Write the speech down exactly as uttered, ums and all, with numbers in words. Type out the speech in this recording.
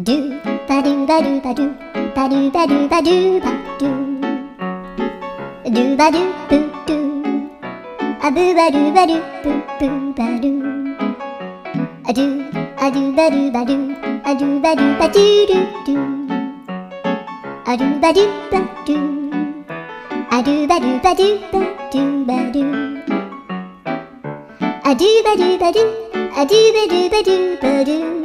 ドゥバドゥバドゥバドゥバドゥバドゥバドゥバドゥドゥバドゥブドゥアブバドゥバドゥブブバドゥアドゥアドゥバドゥバドゥアドゥバドゥバドゥドゥドゥアドゥバドゥバドゥアドゥバドゥバドゥバドゥバドゥアドゥバドゥバドゥアドゥバドゥバドゥバドゥ